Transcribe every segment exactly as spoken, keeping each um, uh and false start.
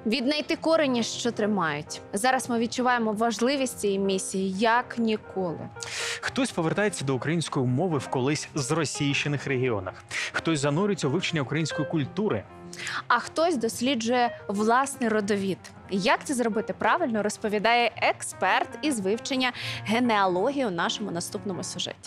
Віднайти корені, що тримають. Зараз ми відчуваємо важливість цієї місії як ніколи. Хтось повертається до української мови в колись зросійщених регіонах. Хтось занурюється у вивчення української культури. А хтось досліджує власний родовід. Як це зробити правильно, розповідає експерт із вивчення генеалогії у нашому наступному сюжеті.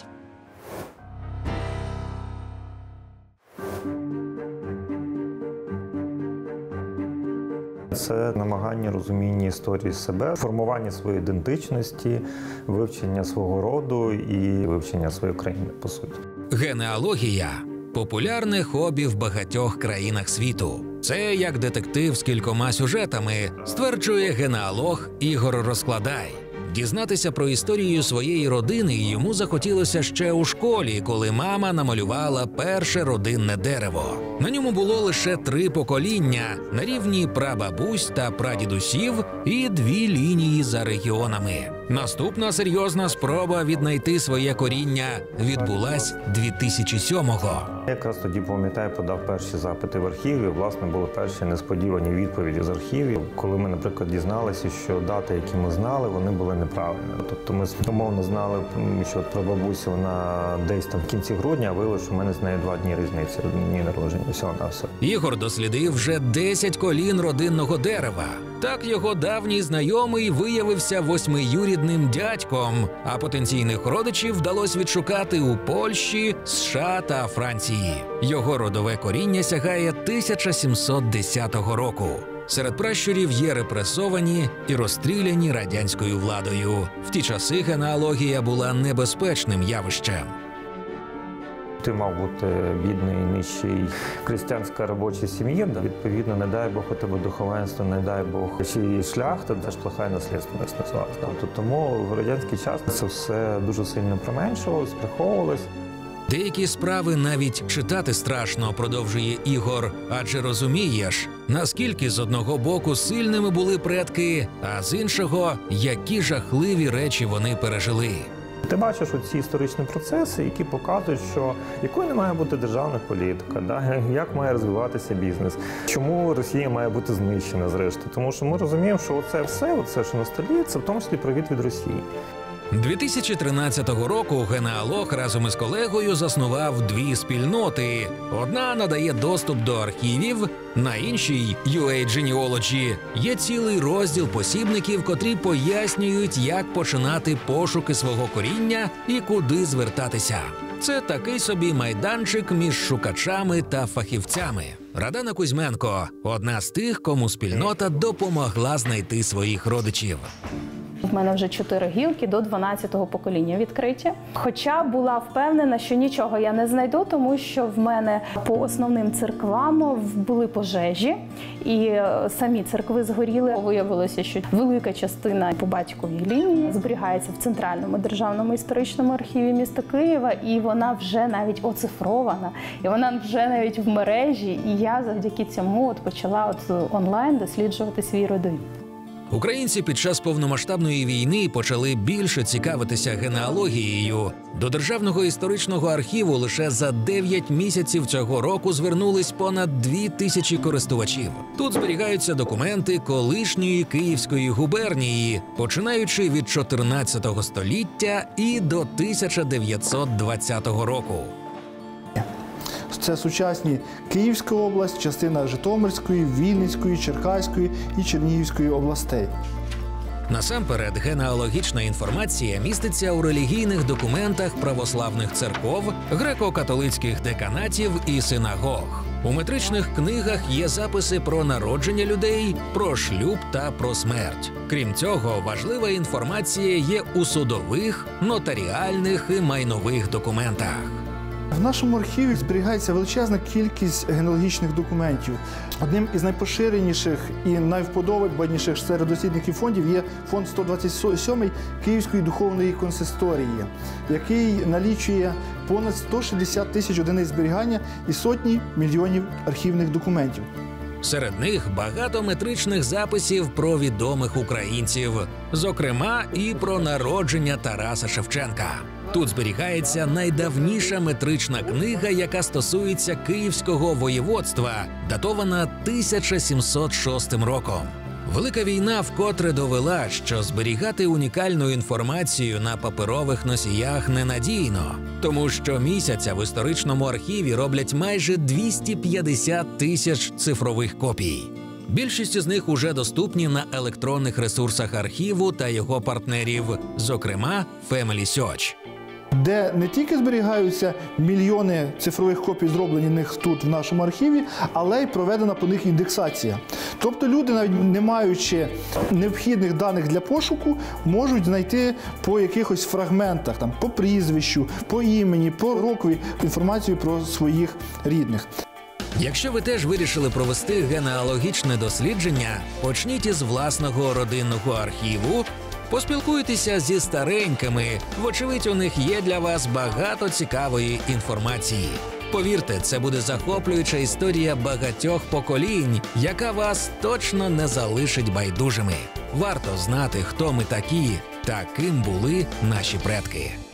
Це намагання розуміння історії себе, формування своєї ідентичності, вивчення свого роду і вивчення своєї країни, по суті. Генеалогія – популярне хобі в багатьох країнах світу. Це як детектив з кількома сюжетами, стверджує генеалог Ігор Розкладай. Дізнатися про історію своєї родини йому захотілося ще у школі, коли мама намалювала перше родинне дерево. На ньому було лише три покоління – на рівні прабабусь та прадідусів і дві лінії за регіонами. Наступна серйозна спроба віднайти своє коріння відбулась дві тисячі сьомого. Якраз тоді, пам'ятаю, подав перші запити в архіві. Власне, були перші несподівані відповіді з архівів. Коли ми, наприклад, дізналися, що дати, які ми знали, вони були неправильні. Тобто ми умовно знали, що прабабуся вона десь там в кінці грудня, а виявилося, що в мене з нею два дні різниці, дні народження. Всього на все. Ігор дослідив вже десять колін родинного дерева. Так його давній знайомий виявився восьмиюрідним дядьком, а потенційних родичів вдалося відшукати у Польщі, США та Франції. Його родове коріння сягає тисяча сімсот десятого року. Серед пращурів є репресовані і розстріляні радянською владою. В ті часи генеалогія була небезпечним явищем. Ти мав бути бідний, нижчий, крестьянська робоча сім'я. Відповідно, не дай Бог у тебе духовенство, не дай Бог чи шляхта, це ж плохая наслідственність називалась. Тому в радянський час це все дуже сильно применшувалось, приховувалось. Деякі справи навіть читати страшно, продовжує Ігор, адже розумієш, наскільки з одного боку сильними були предки, а з іншого, які жахливі речі вони пережили. Ти бачиш оці історичні процеси, які показують, що якою не має бути державна політика, да? Як має розвиватися бізнес, чому Росія має бути знищена зрештою. Тому що ми розуміємо, що оце все, оце, що на столі, це в тому числі привіт від Росії. дві тисячі тринадцятого року генеалог разом із колегою заснував дві спільноти. Одна надає доступ до архівів, на іншій – ю ей Genealogy є цілий розділ посібників, котрі пояснюють, як починати пошуки свого коріння і куди звертатися. Це такий собі майданчик між шукачами та фахівцями. Радана Кузьменко – одна з тих, кому спільнота допомогла знайти своїх родичів. В мене вже чотири гілки до дванадцятого покоління відкриті. Хоча була впевнена, що нічого я не знайду, тому що в мене по основним церквам були пожежі, і самі церкви згоріли. Виявилося, що велика частина по батьковій лінії зберігається в Центральному державному історичному архіві міста Києва, і вона вже навіть оцифрована, і вона вже навіть в мережі, і я завдяки цьому от почала от онлайн досліджувати свій родовід. Українці під час повномасштабної війни почали більше цікавитися генеалогією. До Державного історичного архіву лише за дев'ять місяців цього року звернулись понад дві тисячі користувачів. Тут зберігаються документи колишньої Київської губернії, починаючи від чотирнадцятого століття і до тисяча дев'ятсот двадцятого року. Це сучасні Київська область, частина Житомирської, Вінницької, Черкаської і Чернігівської областей. Насамперед, генеалогічна інформація міститься у релігійних документах православних церков, греко-католицьких деканатів і синагог. У метричних книгах є записи про народження людей, про шлюб та про смерть. Крім цього, важлива інформація є у судових, нотаріальних і майнових документах. В нашому архіві зберігається величезна кількість генеалогічних документів. Одним із найпоширеніших і найвподобаніших серед дослідників фондів є фонд сто двадцять сьомий Київської духовної консисторії, який налічує понад сто шістдесят тисяч одиниць зберігання і сотні мільйонів архівних документів. Серед них багато метричних записів про відомих українців, зокрема і про народження Тараса Шевченка. Тут зберігається найдавніша метрична книга, яка стосується Київського воєводства, датована тисяча сімсот шостим роком. Велика війна вкотре довела, що зберігати унікальну інформацію на паперових носіях ненадійно, тому що місяця в історичному архіві роблять майже двісті п'ятдесят тисяч цифрових копій. Більшість з них уже доступні на електронних ресурсах архіву та його партнерів, зокрема FamilySearch. Де не тільки зберігаються мільйони цифрових копій, зроблених тут в нашому архіві, але й проведена по них індексація. Тобто люди, навіть не маючи необхідних даних для пошуку, можуть знайти по якихось фрагментах, там, по прізвищу, по імені, по рокові інформацію про своїх рідних. Якщо ви теж вирішили провести генеалогічне дослідження, почніть із власного родинного архіву, поспілкуйтеся зі старенькими, вочевидь, у них є для вас багато цікавої інформації. Повірте, це буде захоплююча історія багатьох поколінь, яка вас точно не залишить байдужими. Варто знати, хто ми такі та ким були наші предки.